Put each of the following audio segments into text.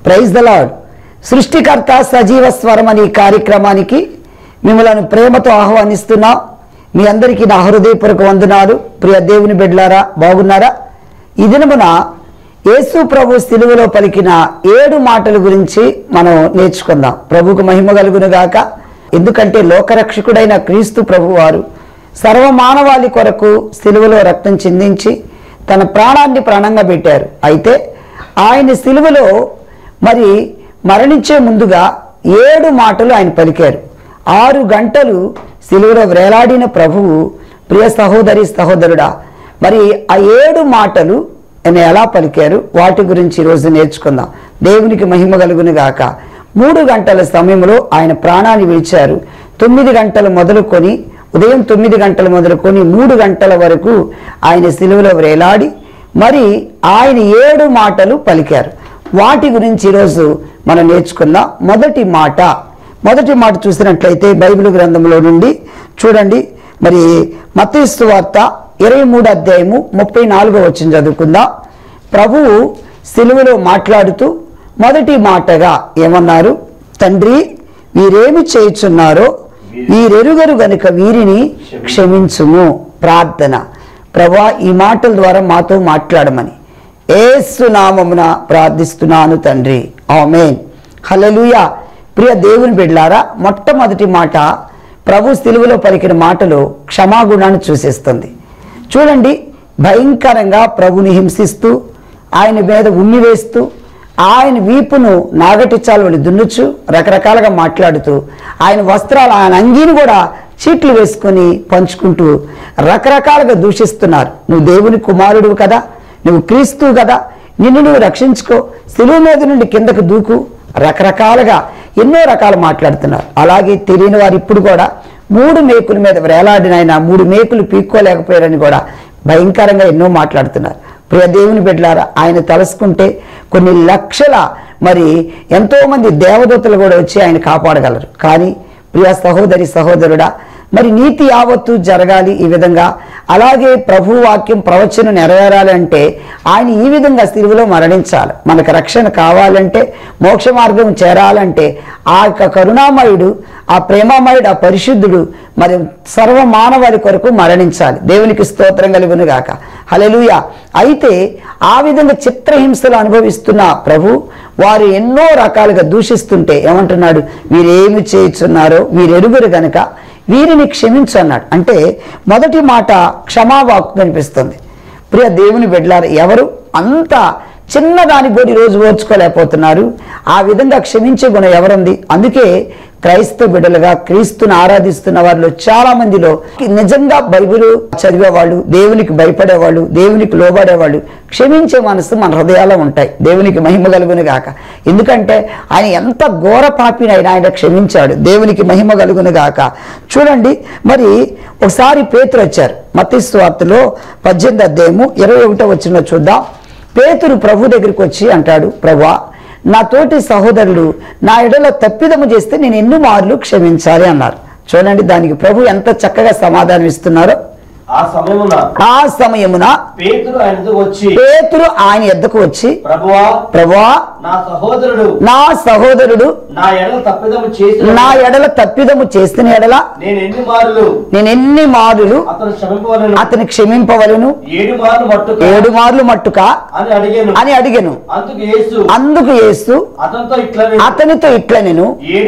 Praise the lord. సృష్టికర్త సజీవ స్వరం అనే కార్యక్రమానికి మిమ్మల్ని ప్రేమతో ఆహ్వానిస్తున్నా. మీ అందరికీ నా హృదయపూర్వక వందనాలు. ప్రియ దేవుని బిడ్డలారా, బాగున్నారా? ఈ దినమున యేసు ప్రభు సిలువలో పలికిన 7 మాటల గురించి మనం నేర్చుకుందాం. ప్రభువుకు మహిమ కలుగును గాక. ఎందుకంటే లోకరక్షకుడైన క్రీస్తు ప్రభు వారు సర్వమానవాళి కొరకు సిలువలో రక్తం చిందించి తన ప్రాణాన్ని ప్రాణంగా పెట్టారు. అయితే ఆయన సిలువలో మరి మరణించే ముందుగా 7 మాటలు ఆయన పలికారు. 6 గంటలు సిలువలో వేలాడిన ప్రభువు, ప్రియ సహోదరి సహోదరుడా, మరి ఆ 7 మాటలు ఆయన ఎలా పలికారు, వాటి గురించి ఈరోజు నేర్చుకుందాం. దేవునికి మహిమ కలుగును గాక. 3 గంటల సమయంలో ఆయన ప్రాణాన్ని విడిచారు. 9 గంటలు మొదలుకొని, ఉదయం 9 గంటలు మొదలుకొని 3 గంటల వరకు ఆయన సిలువలో వేలాడి మరి ఆయన 7 మాటలు పలికారు. వాటి గురించి ఈరోజు మనం నేర్చుకుందాం. మొదటి మాట చూసినట్లయితే బైబిల్ గ్రంథంలో నుండి చూడండి. మరి మత్తయి సువార్త 23వ అధ్యాయము 34వ వచనం చదువుకుందాం. ప్రభువు సిలువలో మాట్లాడుతూ మొదటి మాటగా ఏమన్నారు? తండ్రి, వీరేమి చేయుచున్నారో వీరెరుగరు గనుక వీరిని క్షమించుము. ప్రార్థన. ప్రభువా, ఈ మాటల ద్వారా మాతో మాట్లాడమని యేసు నామమున ప్రార్థిస్తున్నాను తండ్రి, ఆమేన్. హల్లెలూయా. ప్రియ దేవుని బిడ్డలారా, మొట్టమొదటి మాట ప్రభు సిలువలో పలికిన మాటలో క్షమాగుణాన్ని సూచిస్తుంది. చూడండి, భయంకరంగా ప్రభుని హింసిస్తూ, ఆయన మీద ఉమ్మి వేస్తూ, ఆయన వీపును నాగటి చాలువని దున్నుచు రకరకాలుగా మాట్లాడుతూ, ఆయన వస్త్రాలు, ఆయన అంగీని కూడా చీట్లు వేసుకొని పంచుకుంటూ రకరకాలుగా దూషిస్తున్నారు. నువ్వు దేవుని కుమారుడు కదా, నువ్వు క్రీస్తువు కదా, నిన్ను నువ్వు రక్షించుకో, సిలువ మీద నుండి కిందకు దూకు, రకరకాలుగా ఎన్నో రకాలు మాట్లాడుతున్నారు. అలాగే తెలియని వారు ఇప్పుడు కూడా 3 మేకుల మీద వేలాడిన ఆయన 3 మేకులు పీక్కోలేకపోయారని కూడా భయంకరంగా ఎన్నో మాట్లాడుతున్నారు. ప్రియ దేవుని బిడ్డలారా, ఆయన తలుసుకుంటే కొన్ని లక్షల మరి ఎంతోమంది దేవదూతలు కూడా వచ్చి ఆయన కాపాడగలరు. కానీ ప్రియ సహోదరి సహోదరుడా, మరి నీతి యావత్తు జరగాలి ఈ విధంగా. అలాగే ప్రభు వాక్యం ప్రవచనం నెరవేరాలంటే ఆయన ఈ విధంగా సిలువలో మరణించాలి. మనకు రక్షణ కావాలంటే, మోక్ష మార్గం చేరాలంటే ఆ యొక్క కరుణామయుడు, ఆ ప్రేమామయుడు, ఆ పరిశుద్ధుడు మరి సర్వమానవాళి కొరకు మరణించాలి. దేవునికి స్తోత్రం కలుగును గాక. హల్లెలూయా. అయితే ఆ విధంగా చిత్రహింసలు అనుభవిస్తున్న ప్రభు వారు ఎన్నో రకాలుగా దూషిస్తుంటే ఏమంటున్నాడు? వీరేమి చేయుచున్నారో వీరెరుగురు గనక వీరిని క్షమించు అన్నాడు. అంటే మొదటి మాట క్షమావాక్కు కనిపిస్తుంది. ప్రియ దేవుని బిడ్డలారా, ఎవరు అంత చిన్నదాని కూడా రోజు ఓర్చుకోలేకపోతున్నారు. ఆ విధంగా క్షమించే గుణం ఎవరుంది? అందుకే క్రైస్తవ బిడ్డలుగా క్రీస్తుని ఆరాధిస్తున్న వారిలో చాలా మందిలో నిజంగా బైబిల్ చదివేవాళ్ళు, దేవునికి భయపడేవాళ్ళు, దేవునికి లోబడేవాళ్ళు, క్షమించే మనసు మన హృదయాల్లో ఉంటాయి. దేవునికి మహిమ కలుగును గాక. ఎందుకంటే ఆయన ఎంత ఘోర పాపినైనా ఆయన క్షమించాడు. దేవునికి మహిమ కలుగును గాక. చూడండి, మరి ఒకసారి పేతురు వచ్చారు. మత్తయి సువార్తలో 18వ అధ్యాయము 21వ వచనంలో చూద్దాం. పేతురు ప్రభు దగ్గరికి వచ్చి అంటాడు, ప్రభువా, నా తోటి సహోదరుడు నా ఎడల తప్పిదము చేస్తే నేను ఎన్ని మార్లు క్షమించాలి అన్నారు. చూడండి, దానికి ప్రభు ఎంత చక్కగా సమాధానం ఇస్తున్నారో. ఆ సమయమున పేతురు ఆయన ఎద్దకు వచ్చి ప్రభువా, నా సహోదరుడు నా ఎడల తప్పిదము చేసిన ఎడల నేను ఎన్ని మార్లు అతని క్షమింపవలను? 7 మార్లు మట్టుక అని అడిగాను. అందుకు యేసు అతనితో ఇట్లా నేను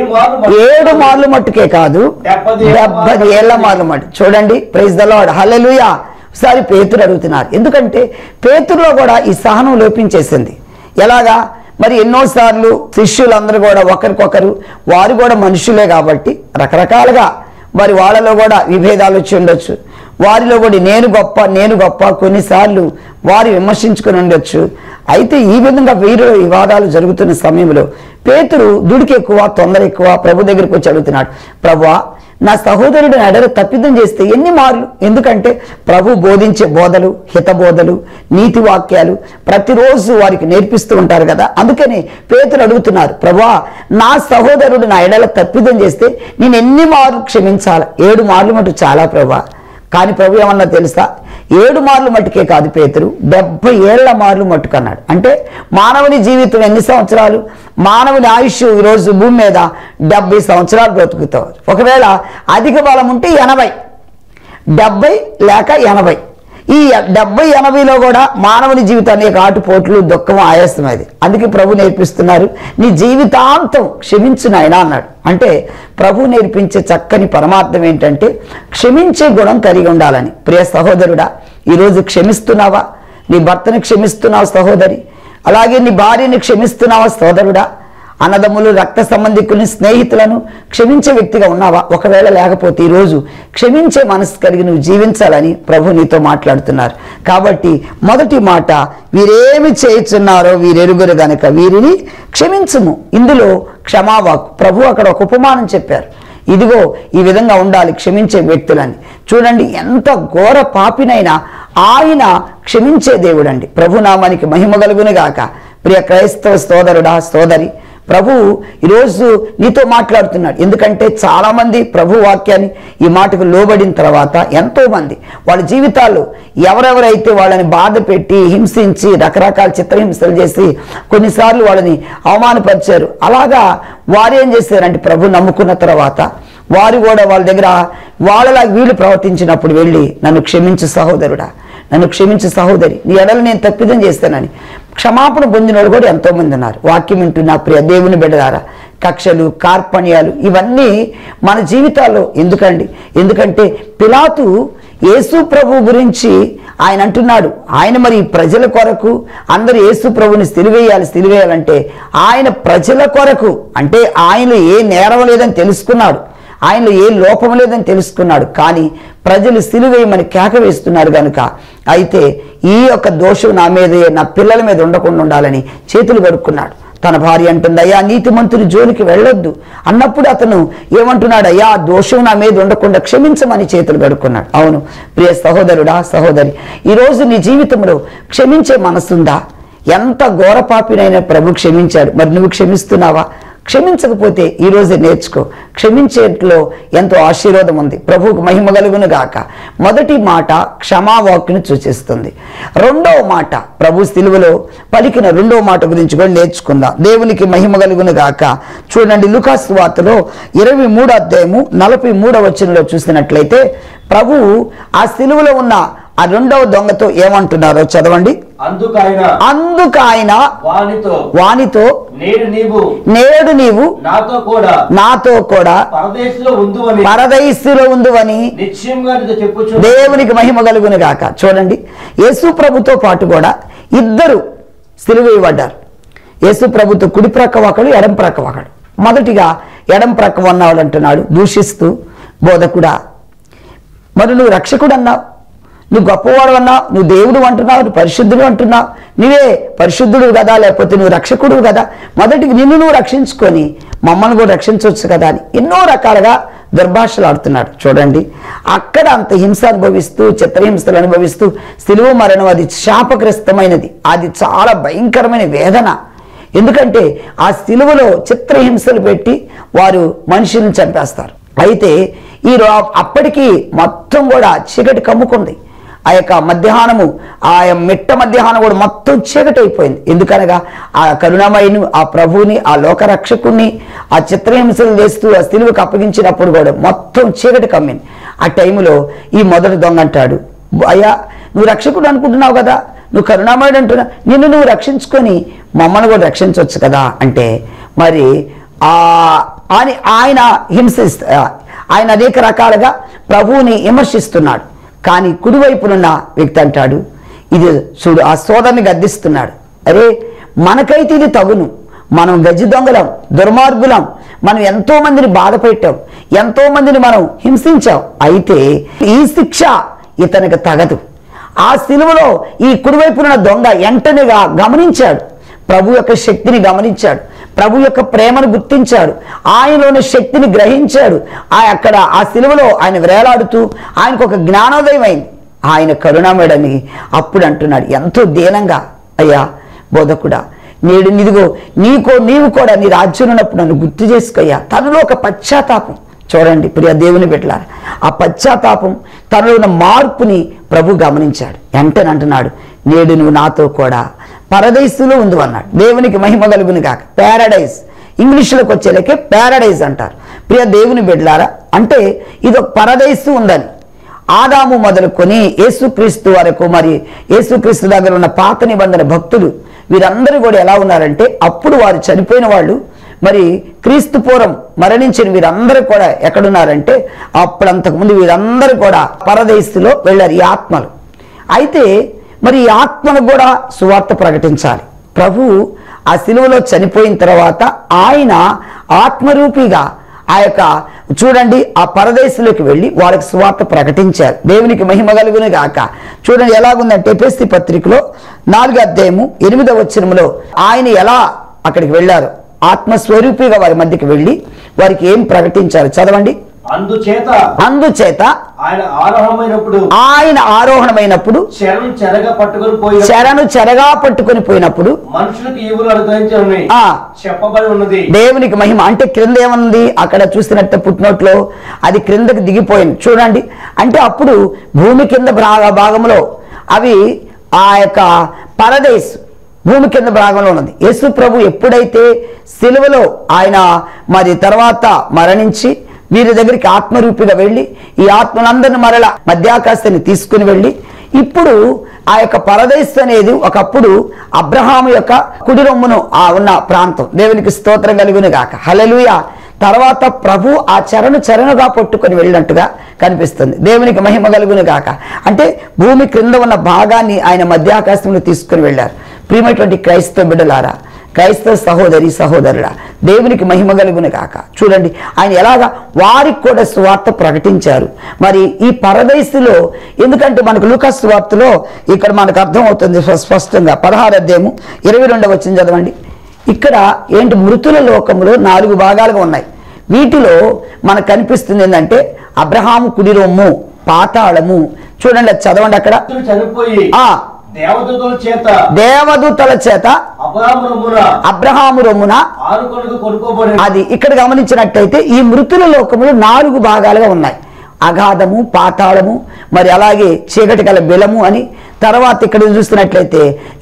7 మార్లు మట్టుకే కాదు, 70 ఏళ్ల మార్లు మట్టు. చూడండి, ప్రైజ్ ద లార్డ్, హల్లెలూయా. ఒకసారి పేతురు అడుగుతున్నారు. ఎందుకంటే పేతురులో కూడా ఈ సహనం లోపించేసింది. ఎలాగా? మరి ఎన్నోసార్లు శిష్యులందరూ కూడా ఒకరికొకరు, వారు కూడా మనుషులే కాబట్టి రకరకాలుగా మరి వాళ్ళలో కూడా విభేదాలు వచ్చి ఉండొచ్చు. వారిలో కూడా నేను గొప్ప కొన్నిసార్లు వారు విమర్శించుకుని ఉండొచ్చు. అయితే ఈ విధంగా వీరిలో వివాదాలు జరుగుతున్న సమయంలో పేతురు దుడికి ఎక్కువ, తొందర ఎక్కువ ప్రభు దగ్గరికి వచ్చి అడుగుతున్నాడు, ప్రభువా, నా సహోదరుడు ఎడల తప్పిదం చేస్తే ఎన్ని మార్లు? ఎందుకంటే ప్రభు బోధించే బోధలు, హితబోధలు, నీతి వాక్యాలు ప్రతిరోజు వారికి నేర్పిస్తూ ఉంటారు కదా. అందుకని పేతురు అడుగుతున్నారు, ప్రభువా, నా సహోదరుడు నా ఎడల తప్పిదం చేస్తే నేను ఎన్ని మార్లు క్షమించాలి? 7 మార్లు మటు చాలా ప్రభువా. కానీ ప్రభు ఏమన్నా తెలుసా, 7 మార్లు మట్టుకే కాదు పేతురు, 70 ఏళ్ల మార్లు మట్టుకు అన్నాడు. అంటే మానవుని జీవితం ఎన్ని సంవత్సరాలు? మానవుని ఆయుష్ ఈరోజు భూమి మీద 70 సంవత్సరాలు బ్రతుకుతారు. ఒకవేళ అధిక బలం ఉంటే 80, 70 లేక 80. ఈ 70-80లో కూడా మానవుని జీవితాన్ని ఆటుపోట్లు, దుఃఖం, ఆయాసం అది. అందుకే ప్రభు నేర్పిస్తున్నారు, నీ జీవితాంతం క్షమించు నాయనా అన్నాడు. అంటే ప్రభు నేర్పించే చక్కని పరమార్థం ఏంటంటే క్షమించే గుణం కలిగి ఉండాలని. ప్రియ సహోదరుడా, ఈరోజు క్షమిస్తున్నావా? నీ భర్తని క్షమిస్తున్నావు సహోదరి, అలాగే నీ భార్యని క్షమిస్తున్నావా సోదరుడా? అన్నదమ్ములు, రక్త సంబంధికుల్ని, స్నేహితులను క్షమించే వ్యక్తిగా ఉన్నావా? ఒకవేళ లేకపోతే ఈరోజు క్షమించే మనసు కలిగి నువ్వు జీవించాలని ప్రభు నీతో మాట్లాడుతున్నారు. కాబట్టి మొదటి మాట, వీరేమి చేయుచున్నారో వీరెరుగురు గనక వీరిని క్షమించుము. ఇందులో క్షమావాకు. ప్రభు అక్కడ ఒక ఉపమానం చెప్పారు, ఇదిగో ఈ విధంగా ఉండాలి క్షమించే వ్యక్తులని. చూడండి, ఎంత ఘోర పాపినైనా ఆయన క్షమించే దేవుడండి. ప్రభునామానికి మహిమ కలుగును గాక. ప్రియ క్రైస్తవ సోదరుడా, సోదరి, ప్రభు ఈరోజు నీతో మాట్లాడుతున్నాడు. ఎందుకంటే చాలామంది ప్రభు వాక్యాన్ని ఈ మాటకు లోబడిన తర్వాత ఎంతోమంది వాళ్ళ జీవితాల్లో ఎవరెవరైతే వాళ్ళని బాధ పెట్టి, హింసించి, రకరకాల చిత్రహింసలు చేసి కొన్నిసార్లు వాళ్ళని అవమానపరిచారు, అలాగా వారు ఏం చేశారంటే ప్రభు నమ్ముకున్న తర్వాత వారు కూడా వాళ్ళ దగ్గర వాళ్ళలా వీళ్ళు ప్రవర్తించినప్పుడు వెళ్ళి, నన్ను క్షమించు సహోదరుడా, నన్ను క్షమించు సహోదరి, నీ ఎడల నేను తప్పిదం చేస్తానని క్షమాపణ పొందిన వాళ్ళు కూడా ఎంతోమంది ఉన్నారు. వాక్యం వింటున్న ప్రియ దేవుని బిడ్డలారా, కక్షలు, కార్పణ్యాలు ఇవన్నీ మన జీవితాల్లో ఎందుకండి? ఎందుకంటే పిలాతు యేసు ప్రభు గురించి ఆయన అంటున్నాడు, ఆయన మరి ప్రజల కొరకు అందరూ యేసు ప్రభుని సిలువేయాలంటే ఆయన ప్రజల కొరకు, అంటే ఆయనలో ఏ నేరం లేదని తెలుసుకున్నాడు, ఆయనలో ఏ లోపం లేదని తెలుసుకున్నాడు. కానీ ప్రజలు సిలువేయమని కేక వేస్తున్నారు కనుక, అయితే ఈ యొక్క దోషం నా మీదే, నా పిల్లల మీద ఉండకుండా ఉండాలని చేతులు కడుక్కున్నాడు. తన భార్య అంటుంది, అయ్యా నీతిమంతుని జోలికి వెళ్ళొద్దు అన్నప్పుడు అతను ఏమంటున్నాడు, అయ్యా దోషం నా మీద ఉండకుండా క్షమించమని చేతులు కడుక్కున్నాడు. అవును ప్రియ సహోదరుడా, సహోదరి, ఈరోజు నీ జీవితంలో క్షమించే మనసుందా? ఎంత ఘోరపాపినైనా ప్రభు క్షమించాడు. మరి నువ్వు క్షమిస్తున్నావా? క్షమించకపోతే ఈరోజే నేర్చుకో. క్షమించేట్లో ఎంతో ఆశీర్వాదం ఉంది. ప్రభువుకు మహిమ కలుగును గాక. మొదటి మాట క్షమావాక్కును సూచిస్తుంది. రెండవ మాట ప్రభు సిలువలో పలికిన రెండవ మాట గురించి కూడా నేర్చుకుందాం. దేవునికి మహిమ కలుగును గాక. చూడండి, లూకాసు వార్తలో 23వ అధ్యాయము 43వ వచనంలో చూసినట్లయితే ప్రభువు ఆ సిలువలో ఉన్న ఆ రెండవ దొంగతో ఏమంటున్నారో చదవండి. అందుకాయన వానితో నేడు నీవు నాతో కూడా పరదైసులో ఉందువని దేవునికి మహిమ కలుగును గాక. చూడండి, యేసు ప్రభుతో పాటు కూడా ఇద్దరు సిలువేయబడ్డారు. యేసు ప్రభుతో కుడి ప్రక్క ఒకడు, ఎడం ప్రక్క ఒకడు. మొదటిగా ఎడం ప్రక్క ఉన్నవాడు అంటున్నాడు దూషిస్తూ, బోధకుడా, మరి నువ్వు రక్షకుడు అన్నావు, నువ్వు గొప్పవాడు అన్నావు, నువ్వు దేవుడు అంటున్నావు, నువ్వు పరిశుద్ధుడు అంటున్నావు, నువ్వే పరిశుద్ధుడు కదా, లేకపోతే నువ్వు రక్షకుడు కదా, మొదటికి నిన్ను నువ్వు రక్షించుకొని మమ్మల్ని కూడా రక్షించవచ్చు కదా అని ఎన్నో రకాలుగా దుర్భాషలు ఆడుతున్నాడు. చూడండి, అక్కడ అంత హింస అనుభవిస్తూ, చిత్రహింసలు అనుభవిస్తూ, సిలువ మరణం అది శాపగ్రస్తమైనది, అది చాలా భయంకరమైన వేదన. ఎందుకంటే ఆ సిలువలో చిత్రహింసలు పెట్టి వారు మనుషులను చంపేస్తారు. అయితే అప్పటికి మొత్తం కూడా చీకటి కమ్ముకుంది. ఆ యొక్క మధ్యాహ్నము, ఆ మిట్ట మధ్యాహ్నం కూడా మొత్తం చీకటి అయిపోయింది. ఎందుకనగా ఆ కరుణామయుని, ఆ ప్రభువుని, ఆ లోకరక్షకుణ్ణి ఆ చిత్రహింసలు చేస్తూ ఆ సిలువకు అప్పగించినప్పుడు కూడా మొత్తం చీకటి కమ్మింది. ఆ టైంలో ఈ మొదటి దొంగ అంటాడు, అయ్యా నువ్వు రక్షకుడు అనుకుంటున్నావు కదా, నువ్వు కరుణామయుడు అంటున్నావు, నిన్ను నువ్వు రక్షించుకొని మమ్మల్ని కూడా రక్షించవచ్చు కదా అంటే, మరి ఆయన ఆయన అనేక రకాలుగా ప్రభువుని విమర్శిస్తున్నాడు. కానీ కుడివైపునున్న వ్యక్తి అంటాడు, ఇది చూడు, ఆ సోదరుని గద్దిస్తున్నాడు, అరే మనకైతే ఇది తగును, మనం గజ్జి దొంగలం, దుర్మార్గులం, మనం ఎంతో మందిని బాధ పెట్టాం, ఎంతో మందిని మనం హింసించాం, అయితే ఈ శిక్ష ఇతనికి తగదు. ఆ సిలువలో ఈ కుడివైపునున్న దొంగ వెంటనేగా గమనించాడు, ప్రభు యొక్క శక్తిని గమనించాడు, ప్రభు యొక్క ప్రేమను గుర్తించాడు, ఆయనలోని శక్తిని గ్రహించాడు. అక్కడ ఆ సిలువలో ఆయన వేలాడుతూ ఆయనకు ఒక జ్ఞానోదయం అయింది, ఆయన కరుణామయుడని. అప్పుడు అంటున్నాడు ఎంతో దీనంగా, అయ్యా బోధకుడా, నేడు నిదిగో నీవు కూడా నీ రాజ్యం ఉన్నప్పుడు నన్ను గుర్తు చేసుకోయ్యా. తనలో ఒక పశ్చాత్తాపం. చూడండి ప్రియ దేవుని బిడ్డలారా, ఆ పశ్చాత్తాపం తనలో ఉన్న మార్పుని ప్రభు గమనించాడు. వెంటనే అంటున్నాడు, నేడు నువ్వు నాతో కూడా పరదేశులో ఉంది అన్నాడు. దేవునికి మహిమ కలుగును గాక. ప్యారడైజ్ ఇంగ్లీష్లోకి వచ్చేలకే ప్యారడైజ్ అంటారు. ప్రియ దేవుని బిడ్డలారా, అంటే ఇది ఒక పరదేశు ఉందని. ఆదాము మొదలుకొని యేసుక్రీస్తు వరకు, మరి యేసుక్రీస్తు దగ్గర ఉన్న పాత నిబంధన భక్తులు వీరందరూ కూడా ఎలా ఉన్నారంటే, అప్పుడు వారు చనిపోయిన వాళ్ళు, మరి క్రీస్తు పూర్వం మరణించిన వీరందరూ కూడా ఎక్కడున్నారంటే, అప్పుడు అంతకుముందు వీరందరూ కూడా పరదేశులో వెళ్ళారు ఈ ఆత్మలు. అయితే మరి ఈ ఆత్మను కూడా సువార్త ప్రకటించాలి. ప్రభు ఆ శిలువలో చనిపోయిన తర్వాత ఆయన ఆత్మరూపిగా ఆ యొక్క చూడండి ఆ పరదేశంలోకి వెళ్ళి వాళ్ళకి సువార్త ప్రకటించారు. దేవునికి మహిమ కలుగును గాక. చూడండి ఎలాగుందంటే ఎఫెసీ పత్రికలో 4వ అధ్యాయము 8వ వచనములో ఆయన ఎలా అక్కడికి వెళ్ళారు, ఆత్మస్వరూపిగా వారి మధ్యకి వెళ్ళి వారికి ఏం ప్రకటించారు చదవండి. అందుచేత ఆయన ఆరోహణమైనప్పుడు చెరను చెరగా పట్టుకొని పోయినప్పుడు మనుషులకు ఈవులు అనుగ్రహించాలని చెప్పబడి ఉన్నది. దేవునికి మహిమ. అంటే క్రింద ఏమన్నది అక్కడ చూసినట్టు పుట్టినట్లో అది క్రిందకి దిగిపోయింది చూడండి. అంటే అప్పుడు భూమి కింద భాగంలో అవి ఆ యొక్క పరదేశ్ భూమి కింద భాగంలో ఉన్నది. యేసు ప్రభు ఎప్పుడైతే సిలువలో ఆయన మరి తర్వాత మరణించి వీరి దగ్గరికి ఆత్మరూపిగా వెళ్ళి ఈ ఆత్మలందరిని మరల మధ్యాకాశాన్ని తీసుకుని వెళ్ళి ఇప్పుడు ఆ యొక్క పరదేశ్ అనేది ఒకప్పుడు అబ్రహాము యొక్క కుడి రొమ్మును ఉన్న ప్రాంతం. దేవునికి స్తోత్రం కలుగును గాక. హల్లెలూయా. తర్వాత ప్రభు ఆ చెరనుగా పట్టుకొని వెళ్ళినట్టుగా కనిపిస్తుంది. దేవునికి మహిమ కలుగును గాక. అంటే భూమి క్రింద ఉన్న భాగాన్ని ఆయన మధ్యాకాశంలో తీసుకుని వెళ్ళారు. ప్రియమైనటువంటి క్రైస్తవ బిడ్డలారా, క్రైస్తవ సహోదరి సహోదరుడా, దేవునికి మహిమ కలుగును గాక. చూడండి ఆయన ఎలాగా వారికి కూడా సువార్త ప్రకటించారు. మరి ఈ పరదేశులో ఎందుకంటే మనకు లూకా సువార్తలో ఇక్కడ మనకు అర్థమవుతుంది స్పష్టంగా 16వ అధ్యాయము 22వ వచనం చదవండి. ఇక్కడ ఏంటి, మృతుల లోకంలో 4 భాగాలుగా ఉన్నాయి. వీటిలో మనకు కనిపిస్తుంది ఏంటంటే అబ్రహాము కుడి రొమ్ము, పాతాళము. చూడండి అది చదవండి అక్కడ. దేవదూతల చేత అబ్రహాము రొమ్మున అది ఇక్కడ గమనించినట్టయితే ఈ మృతుల లోకములు 4 భాగాలుగా ఉన్నాయి. అగాధము, పాతాళము, మరి అలాగే చీకటి గల బిలము అని. తర్వాత ఇక్కడ చూస్తున్నట్లయితే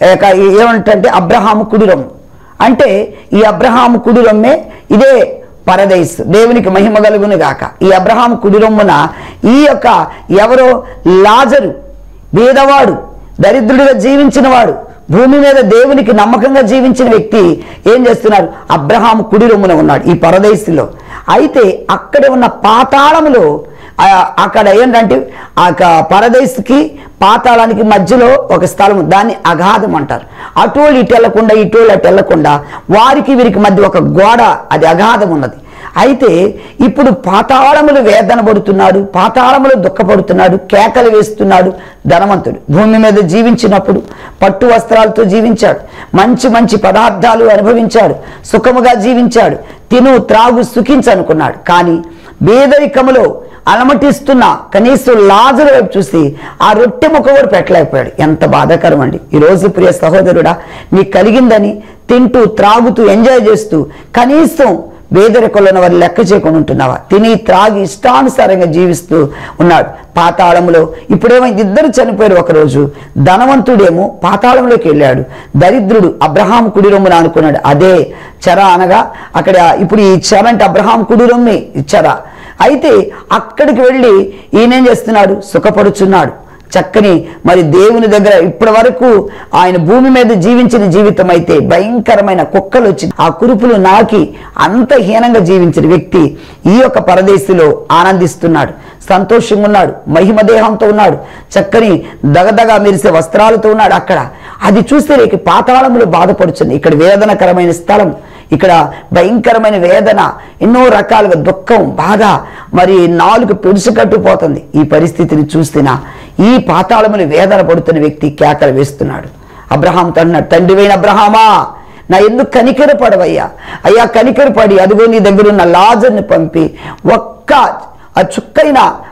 ఏమంటే అబ్రహాము కుడి రొమ్ము. అంటే ఈ అబ్రహాము కుడి రొమ్మే ఇదే పరదేశ్. దేవునికి మహిమ కలుగును గాక. ఈ అబ్రహాము కుడి రొమ్మున ఈ యొక్క ఎవరో లాజరు, బీదవాడు, దరిద్రుడిగా జీవించిన వాడు, భూమి మీద దేవునికి నమ్మకంగా జీవించిన వ్యక్తి ఏం చేస్తున్నారు, అబ్రహాము కుడి రొమ్మున ఉన్నాడు ఈ పరదేశంలో. అయితే అక్కడ ఉన్న పాతాళములో అక్కడ ఏంటంటే ఆ పరదేశుకి పాతాళానికి మధ్యలో ఒక స్థలం, దాన్ని అగాధం అంటారు. అటోళ్ళు ఇటు వెళ్లకుండా ఇటోళ్ళు అటు వెళ్లకుండా వారికి వీరికి మధ్య ఒక గోడ, అది అగాధం ఉన్నది. అయితే ఇప్పుడు పాతాళములు వేదన పడుతున్నాడు, పాతాళములు దుఃఖపడుతున్నాడు, కేకలు వేస్తున్నాడు ధనవంతుడు. భూమి మీద జీవించినప్పుడు పట్టు వస్త్రాలతో జీవించాడు, మంచి మంచి పదార్థాలు అనుభవించాడు, సుఖముగా జీవించాడు, తిను త్రాగు సుఖించనుకున్నాడు. కానీ పేదరికములో అలమటిస్తున్న కనీసం లాజరు వైపు చూసి ఆ రొట్టె ముక్క కూడా పెట్టలేకపోయాడు. ఎంత బాధాకరం అండి. ఈరోజు ప్రియ సహోదరుడా, నీకు కలిగిందని తింటూ త్రాగుతూ ఎంజాయ్ చేస్తూ కనీసం పేదరికలను వారు లెక్క చేయకుండా ఉంటున్నావా? తిని త్రాగి ఇష్టానుసారంగా జీవిస్తూ ఉన్నాడు పాతాళంలో. ఇప్పుడేమైంది, ఇద్దరు చనిపోయారు ఒకరోజు. ధనవంతుడేమో పాతాళంలోకి వెళ్ళాడు, దరిద్రుడు అబ్రహాము కుడి రొమ్మున అనుకున్నాడు. అదే చెర అనగా అక్కడ ఇప్పుడు ఈ చెర అంటే అబ్రహాము కుడి రొమ్మే ఈ చెర. అయితే అక్కడికి వెళ్ళి ఈయనేం చేస్తున్నాడు, సుఖపడుచున్నాడు. చక్కని మరి దేవుని దగ్గర ఇప్పటి వరకు ఆయన భూమి మీద జీవించిన జీవితం అయితే భయంకరమైన కుక్కలు వచ్చి ఆ కురుపులు నాకి అంత హీనంగా జీవించిన వ్యక్తి ఈ యొక్క పరదేశంలో ఆనందిస్తున్నాడు, సంతోషంగా ఉన్నాడు, మహిమ దేహంతో ఉన్నాడు, చక్కని దగదగా మెరిసే వస్త్రాలతో ఉన్నాడు. అక్కడ అది చూస్తే రేపు పాతాళంలో బాధపడుతుంది. ఇక్కడ వేదనకరమైన స్థలం, ఇక్కడ భయంకరమైన వేదన, ఎన్నో రకాలుగా దుఃఖం, బాధ, మరి నాలుగు పిడుచుకట్టుపోతుంది. ఈ పరిస్థితిని చూస్తున్నా ఈ పాతాళములు వేదన పడుతున్న వ్యక్తి కేకలు వేస్తున్నాడు. అబ్రహాం అన్నాడు, తండ్రివైన అబ్రహామా, నా ఎందుకు కనికరపడవయ్యా? అయ్యా కనికరపడి అదిగో నీ దగ్గర ఉన్న లాజర్ని పంపి ఒక్క ఆ చుక్కైన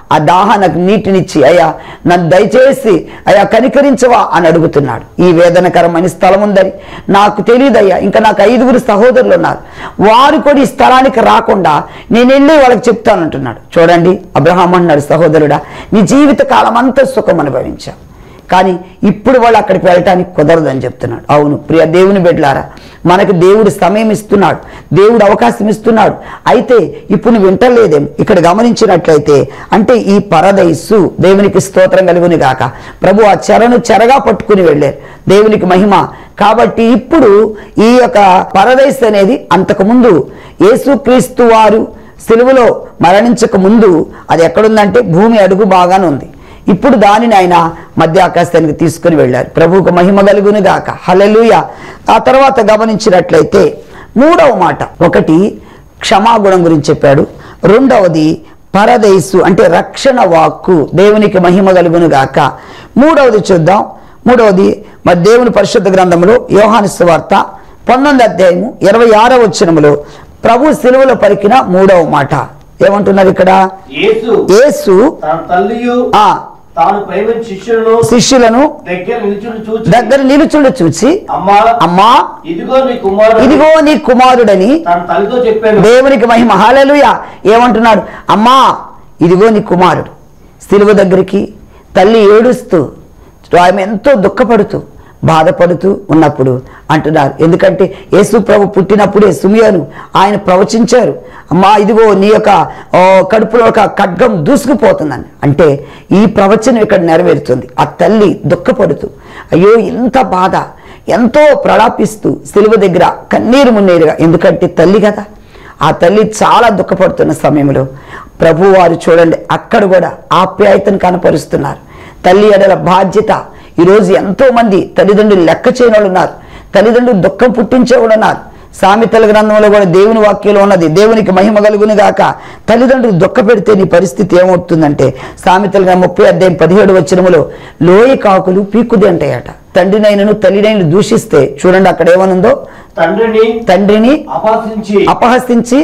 ఆ దాహానికి నీటినిచ్చి అయ్యా నన్ను దయచేసి అయ్యా కనికరించవా అని అడుగుతున్నాడు. ఈ వేదనకరమైన స్థలం ఉందని నాకు తెలియదయ్యా, ఇంకా నాకు 5 సహోదరులు ఉన్నారు, వారు కూడా ఈ స్థలానికి రాకుండా నేను వెళ్ళి వాళ్ళకి చెప్తానంటున్నాడు. చూడండి, అబ్రహాం అన్నాడు, సహోదరుడా నీ జీవిత కాలం అంతా సుఖం అనుభవించావు, కానీ ఇప్పుడు వాళ్ళు అక్కడికి వెళ్ళటానికి కుదరదని చెప్తున్నాడు. అవును ప్రియ దేవుని బిడ్డలారా, మనకు దేవుడు సమయం ఇస్తున్నాడు, దేవుడు అవకాశం ఇస్తున్నాడు. అయితే ఇప్పుడు నువ్వు వింటలేదేమో. ఇక్కడ గమనించినట్లయితే అంటే ఈ పరదైసు దేవునికి స్తోత్రం కలుగును గాక. ప్రభు ఆ చెరను చెరగా పట్టుకుని వెళ్ళారు, దేవునికి మహిమ. కాబట్టి ఇప్పుడు ఈ యొక్క పరదైసు అనేది అంతకుముందు యేసుక్రీస్తు వారు సిలువలో మరణించక ముందు అది ఎక్కడుందంటే భూమి అడుగు బాగానే ఉంది. ఇప్పుడు దానిని ఆయన మధ్య ఆకాశానికి తీసుకుని వెళ్ళారు. ప్రభువుకు మహిమ కలుగును గాక. హల్లెలూయా. ఆ తర్వాత గమనించినట్లయితే 3వ మాట, ఒకటి క్షమాగుణం గురించి చెప్పాడు, 2వది పరదైసు అంటే రక్షణ వాక్కు, దేవునికి మహిమ కలుగును గాక. 3వది చూద్దాం. 3వది మరి దేవుని పరిశుద్ధ గ్రంథంలో యోహాను సువార్త 19వ అధ్యాయము 26వ వచనములో ప్రభు సిలువలో పలికిన 3వ మాట ఏమంటున్నారు ఇక్కడ? యేసు శిష్యులను దగ్గర నిలుచుండి చూచి అమ్మా ఇదిగో నీ కుమారుడని దేవునికి మహిమ. హల్లెలూయా. ఏమంటున్నాడు? అమ్మా ఇదిగో నీ కుమారుడు. సిలువ దగ్గరికి తల్లి ఏడుస్తూ ఆమె ఎంతో దుఃఖపడుతూ బాధపడుతూ ఉన్నప్పుడు అంటున్నారు. ఎందుకంటే యేసు ప్రభు పుట్టినప్పుడే సుమియోను ఆయన ప్రవచించారు, అమ్మా ఇదిగో నీ యొక్క కడుపులో ఒక ఖడ్గం దూసుకుపోతుందని. అంటే ఈ ప్రవచనం ఇక్కడ నెరవేరుతుంది. ఆ తల్లి దుఃఖపడుతూ అయ్యో ఇంత బాధ, ఎంతో ప్రలాపిస్తూ సిలువ దగ్గర కన్నీరు మున్నీరుగా, ఎందుకంటే తల్లి కదా. ఆ తల్లి చాలా దుఃఖపడుతున్న సమయంలో ప్రభు వారు చూడండి అక్కడ కూడా ఆప్యాయతను కనపరుస్తున్నారు. తల్లి ఎడల బాధ్యత. ఈరోజు ఎంతో మంది తల్లిదండ్రులు లెక్క చేయని వాళ్ళు ఉన్నారు, తల్లిదండ్రులు దుఃఖం పుట్టించేవాళ్ళు ఉన్నారు. సామెతల గ్రంథంలో కూడా దేవుని వాక్యంలో ఉన్నది, దేవునికి మహిమ కలుగును గాక. తల్లిదండ్రులు దుఃఖ పెడితే నీ పరిస్థితి ఏమవుతుందంటే సామెతల గ్రంథం 30వ అధ్యాయం 17వ వచనములో లోయ కాకులు పీక్కుది అంటాయట. తండ్రినైనను తల్లినైనా దూషిస్తే చూడండి అక్కడ ఏమనుందో, తండ్రిని అపహసించి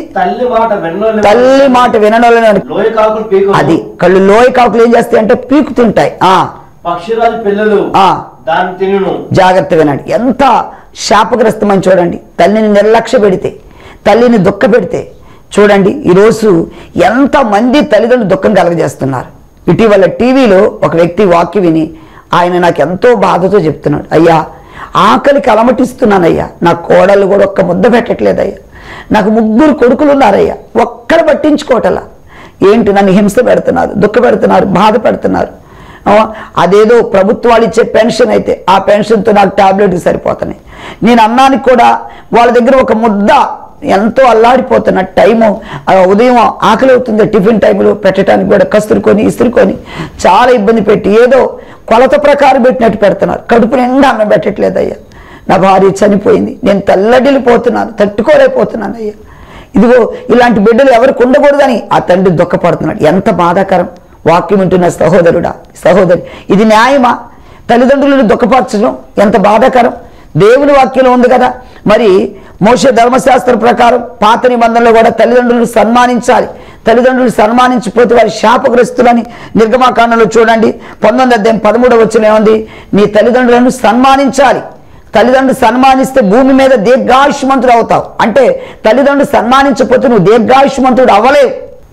తల్లి మాట విననోళ్ళని అది కళ్ళు లోయ కాకులు ఏం చేస్తాయి అంటే పీకు తింటాయి. పక్షిరాజు పిల్లలు దాన్ని తినును. జాగ్రత్త వినండి, ఎంత శాపగ్రస్తమని చూడండి. తల్లిని నిర్లక్ష్య పెడితే, తల్లిని దుఃఖ పెడితే చూడండి ఈరోజు ఎంతమంది తల్లిదండ్రులు దుఃఖం కలగజేస్తున్నారు. ఇటీవల టీవీలో ఒక వ్యక్తి వాక్య విని ఆయన నాకు ఎంతో బాధతో చెప్తున్నాడు, అయ్యా ఆకలికి అలమటిస్తున్నానయ్యా, నా కోడళ్ళు కూడా ఒక్క ముద్ద పెట్టట్లేదయ్యా, నాకు 3 కొడుకులు ఉన్నారయ్యా, ఒక్కరు పట్టించుకోవటలా, ఏంటి నన్ను హింస పెడుతున్నారు, దుఃఖ పెడుతున్నారు, బాధ పెడుతున్నారు. అదేదో ప్రభుత్వాలు ఇచ్చే పెన్షన్ అయితే ఆ పెన్షన్తో నాకు టాబ్లెట్కి సరిపోతున్నాయి. నేను అన్నానికి కూడా వాళ్ళ దగ్గర ఒక ముద్ద ఎంతో అల్లాడిపోతున్న టైము, ఉదయం ఆకలి అవుతుంది టిఫిన్ టైంలో పెట్టడానికి కూడా కసురుకొని ఇసురుకొని చాలా ఇబ్బంది పెట్టి ఏదో కొలత ప్రకారం పెట్టినట్టు పెడుతున్నారు. కడుపు నిండా అన్నం పెట్టట్లేదయ్యా, నా భార్య చనిపోయింది, నేను తల్లడిల్లిపోతున్నాను, తట్టుకోలేకపోతున్నాను అయ్యా, ఇదిగో ఇలాంటి బిడ్డలు ఎవరికి ఉండకూడదని ఆ తండ్రి దుఃఖపడుతున్నాడు. ఎంత బాధాకరం. వాక్యం వింటున్న సహోదరుడా, సహోదరి, ఇది న్యాయమా? తల్లిదండ్రులను దుఃఖపరచడం ఎంత బాధాకరం. దేవుని వాక్యంలో ఉంది కదా, మరి మోషే ధర్మశాస్త్రం ప్రకారం పాత నిబంధనలో కూడా తల్లిదండ్రులను సన్మానించాలి. తల్లిదండ్రులు సన్మానించిపోతే వారి శాపగ్రస్తులని నిర్గమాకాండంలో చూడండి 19వ అధ్యాయం 13వ వచనం ఏముంది? నీ తల్లిదండ్రులను సన్మానించాలి. తల్లిదండ్రులు సన్మానిస్తే భూమి మీద దీర్ఘాయుష్మంతుడు అవుతావు. అంటే తల్లిదండ్రులు సన్మానించకపోతే నువ్వు దీర్ఘాయుష్మంతుడు అవ్వలేవు.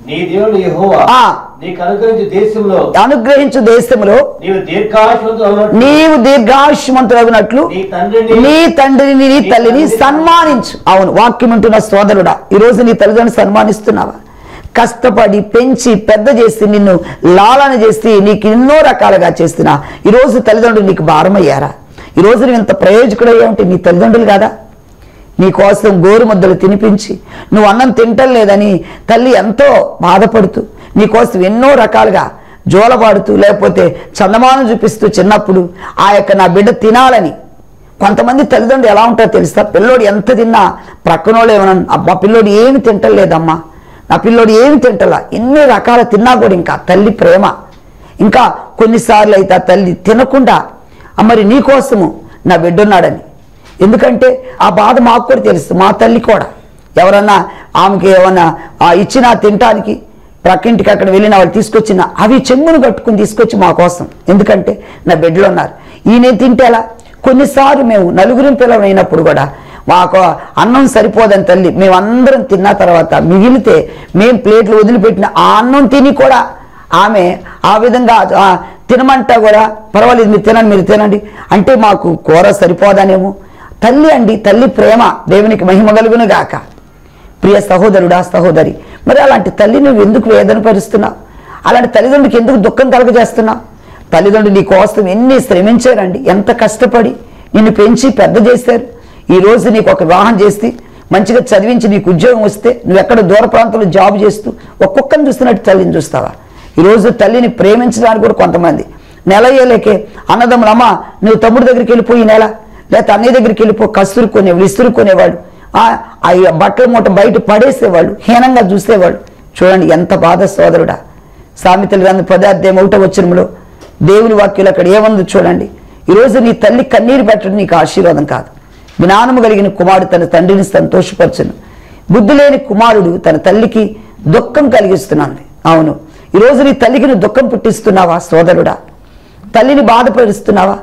అనుగ్రహించు దేశంలో నీవు దీర్ఘాయుష్మంతుడగినట్లు నీ తండ్రిని నీ తల్లిని సన్మానించు. అవును, వాక్యం ఉంటున్న సోదరుడా, ఈరోజు నీ తల్లిదండ్రులు సన్మానిస్తున్నావా? కష్టపడి పెంచి పెద్ద చేసి నిన్ను లాలన చేసి నీకు ఎన్నో రకాలుగా చేస్తున్నా ఈరోజు తల్లిదండ్రులు నీకు భారమయ్యారా? ఈరోజు నువ్వు ఇంత ప్రయోజకుడయ్యా ఉంటే నీ తల్లిదండ్రులు కాదా? నీ కోసం గోరు ముద్దలు తినిపించి నువ్వు అన్నం తింటలేదని తల్లి ఎంతో బాధపడుతూ నీ కోసం ఎన్నో రకాలుగా జోలపాడుతూ లేకపోతే చందమానం చూపిస్తూ చిన్నప్పుడు ఆ యొక్క నా బిడ్డ తినాలని. కొంతమంది తల్లిదండ్రులు ఎలా ఉంటారో తెలుసా? పిల్లోడు ఎంత తిన్నా ప్రక్కనోళ్ళు ఏమన్నా, అబ్బా పిల్లోడు ఏమి తింటలేదమ్మా, నా పిల్లోడు ఏమి తింటలా, ఎన్ని రకాల తిన్నా కూడా ఇంకా తల్లి ప్రేమ. ఇంకా కొన్నిసార్లు అయితే ఆ తల్లి తినకుండా మరి నీ కోసము నా బిడ్డున్నాడని. ఎందుకంటే ఆ బాధ మాకు కూడా తెలుసు, మా తల్లి కూడా ఎవరన్నా ఆమెకి ఏమన్నా ఇచ్చినా తినటానికి ప్రక్కింటికి అక్కడ వెళ్ళిన వాళ్ళు తీసుకొచ్చిన అవి చెంగును కట్టుకుని తీసుకొచ్చి మా కోసం, ఎందుకంటే నా బిడ్డలు ఉన్నారు, ఈయన తింటే ఎలా. కొన్నిసార్లు మేము నలుగురిని పిల్లలు అయినప్పుడు కూడా మాకు అన్నం సరిపోదని తల్లి మేమందరం తిన్న తర్వాత మిగిలితే మేము ప్లేట్లు వదిలిపెట్టిన ఆ అన్నం తిని కూడా ఆమె ఆ విధంగా తినమంటా కూడా పర్వాలేదు మీరు తినండి అంటే మాకు కూర సరిపోదానేమో. తల్లి అండి, తల్లి ప్రేమ దేవునికి మహిమ కలుగును గాక. ప్రియ సహోదరుడా సహోదరి, మరి అలాంటి తల్లి నువ్వు ఎందుకు వేదన పరుస్తున్నావు? అలాంటి తల్లిదండ్రులకు ఎందుకు దుఃఖం కలుగజేస్తున్నావు? తల్లిదండ్రులు నీ కోసం ఎన్ని శ్రమించారండి, ఎంత కష్టపడి నిన్ను పెంచి పెద్ద చేశారు. ఈరోజు నీకు ఒక వివాహం చేస్తే మంచిగా చదివించి నీకు ఉద్యోగం వస్తే నువ్వు ఎక్కడ దూర ప్రాంతంలో జాబ్ చేస్తూ ఒక్కొక్కరిని చూస్తున్నట్టు తల్లిని చూస్తావా? ఈరోజు తల్లిని ప్రేమించడానికి కూడా కొంతమంది నెల అయ్యేలేకే అన్నదమ్ములు, అమ్మ నువ్వు తమ్ముడి దగ్గరికి వెళ్ళిపోయి నెల, లేకపోతే అన్నయ్య దగ్గరికి వెళ్ళిపో, కసురు కొనేవాళ్ళు, ఇసురు కొనేవాడు, ఆ బట్టల మూట బయట పడేసేవాళ్ళు, హీనంగా చూసేవాళ్ళు. చూడండి ఎంత బాధ సోదరుడా. సామెతల గ్రంథం 10:1 దేవుని వాక్యులు అక్కడ ఏముంది చూడండి. ఈరోజు నీ తల్లి కన్నీరు పెట్టడం నీకు ఆశీర్వాదం కాదు. జ్ఞానము కలిగిన కుమారుడు తన తండ్రిని సంతోషపరచును, బుద్ధి లేని కుమారుడు తన తల్లికి దుఃఖం కలిగిస్తున్నాను. అవును, ఈరోజు నీ తల్లికి నువ్వు దుఃఖం పుట్టిస్తున్నావా సోదరుడా? తల్లిని బాధపరుస్తున్నావా?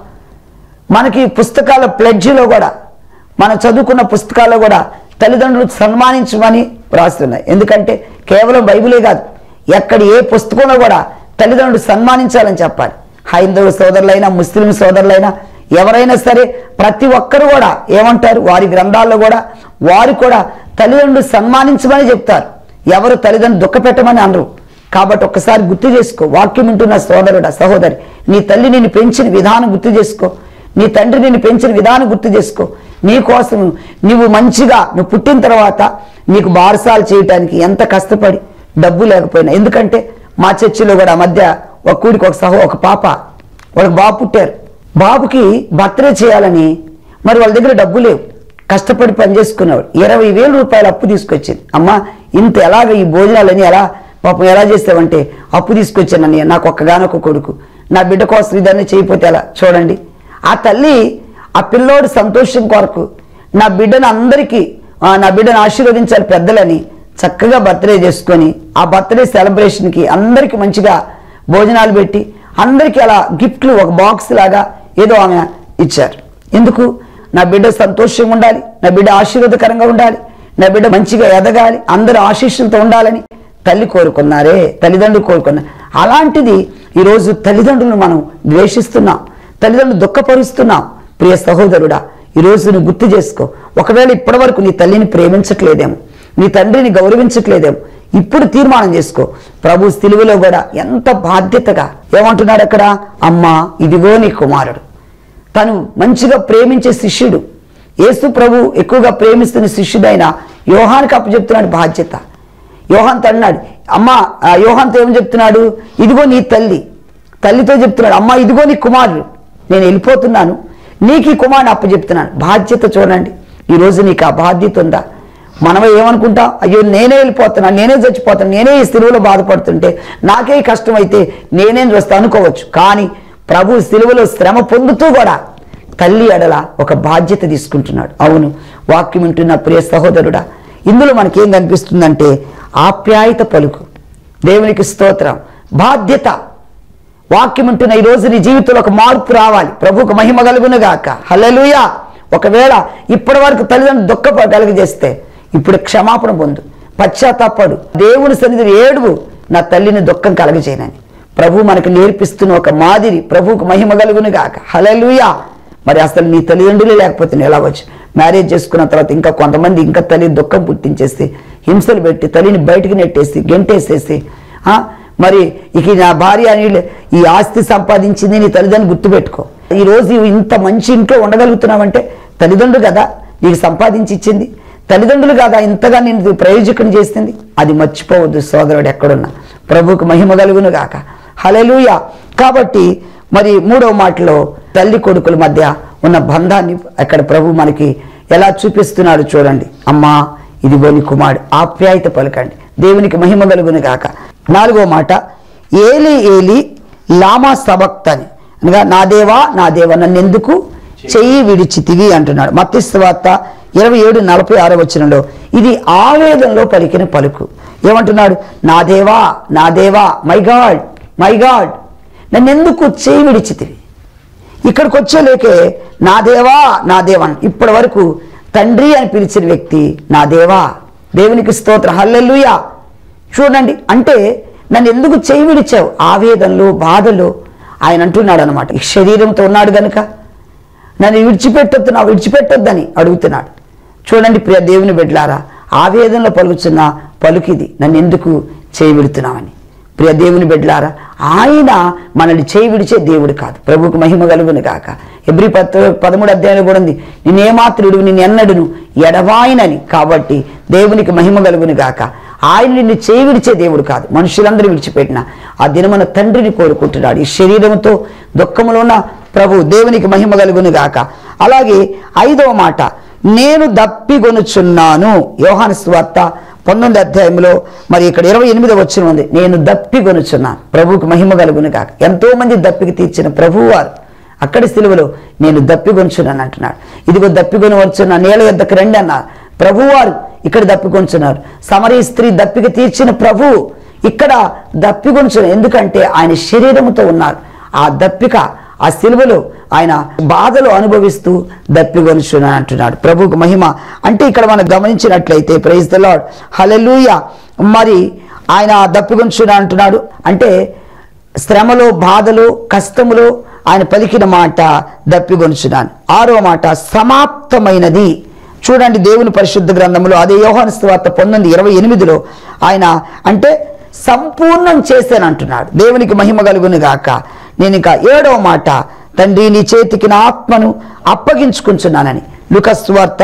మనకి పుస్తకాల ప్లెడ్జ్లో కూడా, మనం చదువుకున్న పుస్తకాల్లో కూడా తల్లిదండ్రులు సన్మానించమని రాస్తున్నాయి. ఎందుకంటే కేవలం బైబిలే కాదు, ఎక్కడ ఏ పుస్తకంలో కూడా తల్లిదండ్రులు సన్మానించాలని చెప్పాలి. హైందవ సోదరులైనా ముస్లిం సోదరులైనా ఎవరైనా సరే ప్రతి ఒక్కరు కూడా ఏమంటారు, వారి గ్రంథాల్లో కూడా వారు కూడా తల్లిదండ్రులు సన్మానించమని చెప్తారు. ఎవరు తల్లిదండ్రులు దుఃఖ పెట్టమని అనరు. కాబట్టి ఒక్కసారి గుర్తు చేసుకో, వాక్యం వింటున్న సోదరుడా సహోదరి, నీ తల్లి నిన్ను పెంచిన విధానం గుర్తు చేసుకో, నీ తండ్రి నిన్ను పెంచిన విధానం గుర్తు చేసుకో. నీ కోసం నువ్వు మంచిగా నువ్వు పుట్టిన తర్వాత నీకు బారసాలు చేయటానికి ఎంత కష్టపడి డబ్బు లేకపోయినా, ఎందుకంటే మా చర్చిలో కూడా మధ్య ఒక కూడికి ఒక పాప ఒక బాబు పుట్టారు. బాబుకి బర్త్డే చేయాలని మరి వాళ్ళ దగ్గర డబ్బు లేవు, కష్టపడి పనిచేసుకునేవాడు. 20,000 రూపాయలు అప్పు తీసుకొచ్చింది. అమ్మ ఇంత ఎలాగ ఈ భోజనాలని పాపం ఎలా చేస్తావంటే, అప్పు తీసుకొచ్చానని, నాకు ఒక్కగానొక్క కొడుకు, నా బిడ్డ కోసం ఇదన్నీ చేయకపోతే ఎలా. చూడండి ఆ తల్లి ఆ పిల్లోడు సంతోషం కొరకు నా బిడ్డను ఆశీర్వదించాలి పెద్దలని చక్కగా బర్త్డే చేసుకొని ఆ బర్త్డే సెలబ్రేషన్కి అందరికీ మంచిగా భోజనాలు పెట్టి అందరికీ అలా గిఫ్ట్లు ఒక బాక్స్ లాగా ఏదో ఆమె ఇచ్చారు. ఎందుకు? నా బిడ్డ సంతోషంగా ఉండాలి, నా బిడ్డ ఆశీర్వాదకరంగా ఉండాలి, నా బిడ్డ మంచిగా ఎదగాలి, అందరూ ఆశీస్సులతో ఉండాలని తల్లి కోరుకున్నారే, తల్లిదండ్రులు కోరుకున్నారు. అలాంటిది ఈరోజు తల్లిదండ్రులను మనం ద్వేషిస్తున్నాం, తల్లిదండ్రులు దుఃఖపరుస్తున్నాం. ప్రియ సహోదరుడా, ఈరోజు నువ్వు గుర్తు చేసుకో. ఒకవేళ ఇప్పటి వరకు నీ తల్లిని ప్రేమించట్లేదేమో, నీ తండ్రిని గౌరవించట్లేదేమో, ఇప్పుడు తీర్మానం చేసుకో. ప్రభు సిలువలో కూడా ఎంత బాధ్యతగా ఏమంటున్నాడు అక్కడ, అమ్మా ఇదిగో నీ కుమారుడు. తను మంచిగా ప్రేమించే శిష్యుడు, యేసు ప్రభు ఎక్కువగా ప్రేమిస్తున్న శిష్యుడైన యోహానికి అప్పచెప్తున్నాడు బాధ్యత. యోహాన్ అన్నాడు, అమ్మా యోహాన్తో ఏం చెప్తున్నాడు, ఇదిగో నీ తల్లితో చెప్తున్నాడు, అమ్మా ఇదిగో నీ కుమారుడు, నేను వెళ్ళిపోతున్నాను, నీకు ఈ కుమారుని అప్పచెప్తున్నాను. బాధ్యత చూడండి. ఈరోజు నీకు ఆ బాధ్యత ఉందా? మనం ఏమనుకుంటాం, అయ్యో నేనే వెళ్ళిపోతున్నాను, నేనే చచ్చిపోతాను, నేనే ఈ సిలువలో బాధపడుతుంటే నాకే కష్టం అయితే నేనేం చూస్తా అనుకోవచ్చు. కానీ ప్రభు సిలువలో శ్రమ పొందుతూ కూడా తల్లి ఎడల ఒక బాధ్యత తీసుకుంటున్నాడు. అవును, వాక్యం వింటున్న ప్రియ సహోదరుడా, ఇందులో మనకేం కనిపిస్తుందంటే ఆప్యాయత పలుకు. దేవునికి స్తోత్రం. బాధ్యత. వాక్యం వింటున్న ఈరోజు నీ జీవితంలో ఒక మార్పు రావాలి. ప్రభువుకు మహిమ కలుగునుగాక. హల్లెలూయా. ఒకవేళ ఇప్పటి వరకు తల్లిదండ్రులు దుఃఖపడగలిగేస్తే ఇప్పుడు క్షమాపణ పొందు, పశ్చాత్తాపడు, దేవుని సన్నిధిని ఏడువు, నా తల్లిని దుఃఖం కలగజేయనని. ప్రభు మనకు నేర్పిస్తున్న ఒక మాదిరి. ప్రభువుకు మహిమ కలుగునుగాక. హల్లెలూయా. మరి అసలు నీ తల్లిదండ్రులే లేకపోతే ఎలా వచ్చు? మ్యారేజ్ చేసుకున్న తర్వాత ఇంకా కొంతమంది ఇంకా తల్లి దుఃఖం పుట్టించేసి హింసలు పెట్టి తల్లిని బయటికి నెట్టేసి గెంటేసేసి మరి ఇక నా భార్య అని ఈ ఆస్తి సంపాదించింది నీ తల్లిదండ్రులు గుర్తుపెట్టుకో. ఈరోజు ఇంత మంచి ఇంట్లో ఉండగలుగుతున్నావంటే తల్లిదండ్రులు కదా నీకు సంపాదించి ఇచ్చింది, తల్లిదండ్రులు కదా ఇంతగా నేను ప్రయోజకం చేసింది. అది మర్చిపోవద్దు సోదరుడు ఎక్కడున్నా. ప్రభువుకు మహిమ కలుగును గాక. హల్లెలూయా. కాబట్టి మరి 3వ మాటలో తల్లి కొడుకుల మధ్య ఉన్న బంధాన్ని అక్కడ ప్రభు మనకి ఎలా చూపిస్తున్నాడు చూడండి. అమ్మా ఇదిగో నీ కుమారుడు, ఆప్యాయత పలకండి. దేవునికి మహిమ కలుగును గాక. 4వ మాట, ఏలి ఏలి లామా సబక్తని, అనగా నా దేవా నన్ను ఎందుకు చెయ్యి విడిచితివి అంటున్నాడు. మత్తయి సువార్త 27:46 ఇది ఆవేదనలో పలికిన పలుకు. ఏమంటున్నాడు? నా దేవా, నా దేవా, మై గాడ్, మై గాడ్, నన్ను ఎందుకు చేయి విడిచితివి? ఇక్కడికి వచ్చేలేకే నా దేవా, నా దేవా. ఇప్పటి వరకు తండ్రి అని పిలిచిన వ్యక్తి నా దేవా. దేవునికి స్తోత్రం, హల్లెలూయా. చూడండి, అంటే నన్ను ఎందుకు చేయి విడిచావు? ఆవేదనలో, బాధలో ఆయన అంటున్నాడు అనమాట. ఈ శరీరంతో ఉన్నాడు గనుక నన్ను విడిచిపెట్టొద్దని అడుగుతున్నాడు. చూడండి ప్రియ దేవుని బిడ్డలారా, ఆవేదనలో పలుకుతున్న పలుకిది, నన్ను ఎందుకు చేయి విడుతున్నామని. ప్రియ దేవుని బిడ్డలారా, ఆయన మనల్ని చేయి విడిచే దేవుడు కాదు. ప్రభువుకు మహిమ కలుగును గాక. హెబ్రీ 13 అధ్యాయంలో కూడా ఉంది, నిన్నేమాత్రుడు నిన్ను ఎన్నడును ఎడవాయినని. కాబట్టి దేవునికి మహిమ కలుగును గాక. ఆయన నిన్ను చేయి విడిచే దేవుడు కాదు. మనుషులందరూ విడిచిపెట్టిన ఆ దినమున తండ్రిని కోరుకుంటున్నాడు. ఈ శరీరంతో దుఃఖములో ఉన్న ప్రభు దేవునికి మహిమ కలుగును గాక. అలాగే 5వ మాట, నేను దప్పిగొనుచున్నాను. యోహాను సువార్త 19 అధ్యాయంలో మరి ఇక్కడ 28వ వచనం ఉంది, నేను దప్పిగొనుచున్నాను. ప్రభువుకు మహిమ కలుగును గాక. ఎంతో మంది దప్పికి తీర్చిన ప్రభువు వారు అక్కడి సిలువలో నేను దప్పిగొనుచున్నాను అంటున్నాడు. ఇదిగో దప్పిగొని వచ్చున్న నేల యొద్దకు రండి అన్నారు ప్రభువారు. ఇక్కడ దప్పికొంచున్నారు. సమరయ స్త్రీ దప్పిక తీర్చిన ప్రభువు ఇక్కడ దప్పికొంచున్నారు. ఎందుకంటే ఆయన శరీరముతో ఉన్నారు. ఆ దప్పిక, ఆ సిలువలో ఆయన బాధలు అనుభవిస్తూ దప్పికొనుచున్నాను అంటున్నాడు. ప్రభువుకు మహిమ. అంటే ఇక్కడ మనం గమనించినట్లయితే ప్రైజ్ ది లార్డ్, హల్లెలూయా. మరి ఆయన దప్పికొనుచున్నాను అంటున్నాడు అంటే శ్రమలో, బాధలో, కష్టములో ఆయన పలికిన మాట దప్పికొనుచున్నాను. 6వ మాట, సమాప్తమైనది. చూడండి దేవుని పరిశుద్ధ గ్రంథంలో అదే యోహాను సువార్త 19:28లో ఆయన అంటే సంపూర్ణం చేశాను అంటున్నాడు. దేవునికి మహిమ కలుగును గాక. నేను ఇంకా 7వ మాట, తండ్రి నీ చేతికి నా ఆత్మను అప్పగించుకుంటున్నానని. లూకాసు సువార్త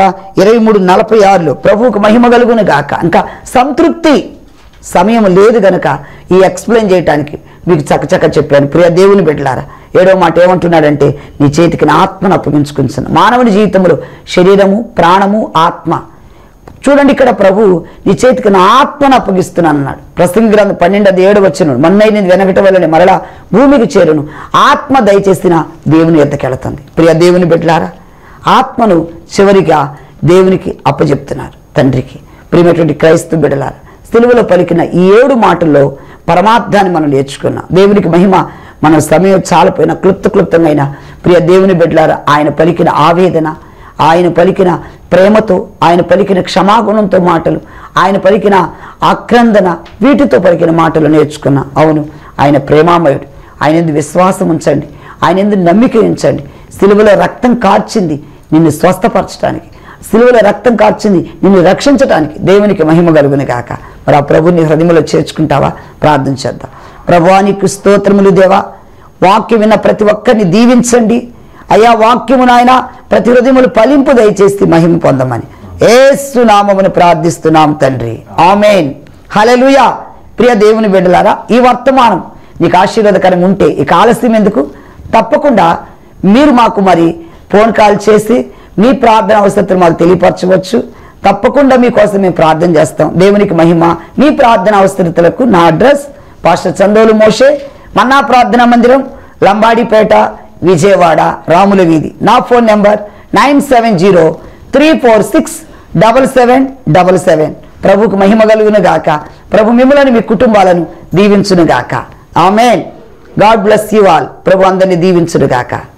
23:46లో ప్రభువుకు మహిమ కలుగును గాక. ఇంకా సంతృప్తి. సమయం లేదు గనక ఈ ఎక్స్ప్లెయిన్ చేయడానికి మీకు చకచక చెప్పాను. ప్రియ దేవుని బిడ్డలారా, 7వ మాట ఏమంటున్నాడంటే నీ చేతికి నా ఆత్మను అప్పగించుకుంటున్నాను. మానవుని జీవితంలో శరీరము, ప్రాణము, ఆత్మ. చూడండి ఇక్కడ ప్రభు నీ చేతికి నా ఆత్మను అప్పగిస్తున్నాను అన్నాడు. ప్రసంగి గ్రంథం 12:7 వచనం, మన్నైనది వెనకటి వల్లనే మరలా భూమికి చేరును, ఆత్మ దయచేసిన దేవుని యొద్దకు వెళుతుంది. ప్రియ దేవుని బిడ్డలారా, ఆత్మను చివరిగా దేవునికి అప్పచెప్తున్నారు, తండ్రికి. ప్రియమైనటువంటి క్రైస్తవ బిడ్డలారా, సిలువలో పలికిన ఈ 7 మాటల్లో పరమార్థాన్ని మనం నేర్చుకున్నాం. దేవునికి మహిమ. మన సమయం చాలిపోయిన క్లుప్తంగా ప్రియ దేవుని బిడ్డలారా, ఆయన పలికిన ఆవేదన, ఆయన పలికిన ప్రేమతో, ఆయన పలికిన క్షమాగుణంతో మాటలు, ఆయన పలికిన ఆక్రందన, వీటితో పలికిన మాటలు నేర్చుకున్నా. అవును, ఆయన ప్రేమామయుడు. ఆయన ఎందు విశ్వాసం ఉంచండి, ఆయన ఎందు నమ్మిక ఉంచండి. సిలువలో రక్తం కార్చింది నిన్ను స్వస్థపరచడానికి, సిలువలో రక్తం కార్చింది నిన్ను రక్షించడానికి. దేవునికి మహిమ కలుగును గాక. మరి ఆ ప్రభుని హృదయంలో చేర్చుకుంటావా? ప్రార్థన చేద్దాం. ప్రభువా నీకు స్తోత్రములు దేవా. వాక్యం విన్న ప్రతి ఒక్కరిని దీవించండి అయ్యా. వాక్యము నాయన ప్రతి హృదయములు ఫలింపు దయచేసి మహిమ పొందమని యేసు నామమును ప్రార్థిస్తున్నాం తండ్రి, ఆమేన్, హల్లెలూయా. ప్రియ దేవుని బిడ్డలారా, ఈ వర్తమానం నీకు ఆశీర్వాదకరంగా ఉంటే ఇక ఆలస్యం ఎందుకు? తప్పకుండా మీరు మాకు మరి ఫోన్ కాల్ చేసి మీ ప్రార్థన అవసరతలు మాకు తెలియపరచవచ్చు. తప్పకుండా మీకోసం మేము ప్రార్థన చేస్తాం. దేవునికి మహిమ. మీ ప్రార్థన అవసరతలకు నా address pastor Chandolu Moshe, manna ప్రార్థనా మందిరం, లంబాడిపేట, విజయవాడ, రాముల వీధి. నా ఫోన్ నెంబర్ 9703467777. ప్రభుకు మహిమ కలుగును గాక. ప్రభు మిమ్మల్ని మీ కుటుంబాలను దీవించును గాక. Amen. God bless you all. ప్రభు అందరినీ దీవించును గాక.